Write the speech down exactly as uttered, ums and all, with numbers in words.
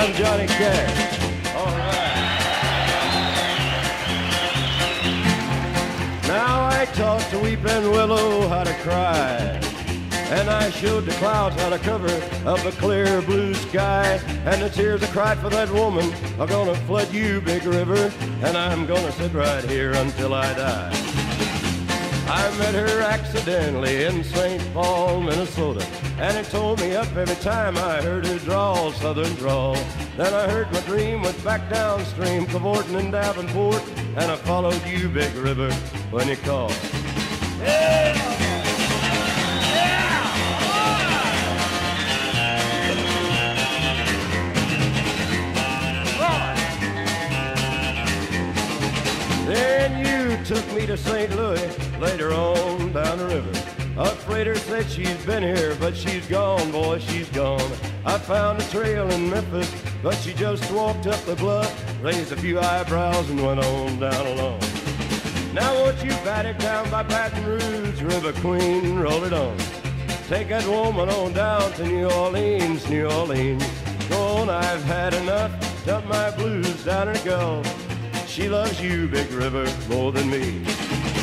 I'm Johnny Cash. All right. Now I taught the weeping willow how to cry, and I showed the clouds how to cover up a clear blue sky. And the tears I cried for that woman are gonna flood you, big river, and I'm gonna sit right here until I die. I met her accidentally in Saint Paul, Minnesota, and it tore me up every time I heard her drawl, southern drawl. Then I heard my dream went back downstream, cavorting in Davenport, and I followed you, big river, when you called. Yeah! Then you took me to Saint Louis, later on down the river. A freighter said she's been here, but she's gone, boy, she's gone. I found a trail in Memphis, but she just walked up the bluff, raised a few eyebrows and went on down alone. Now won't you bat it down by Baton Rouge, River Queen, roll it on. Take that woman on down to New Orleans, New Orleans. Go on, I've had enough, dump my blues down her gulf. She loves you, big river, more than me.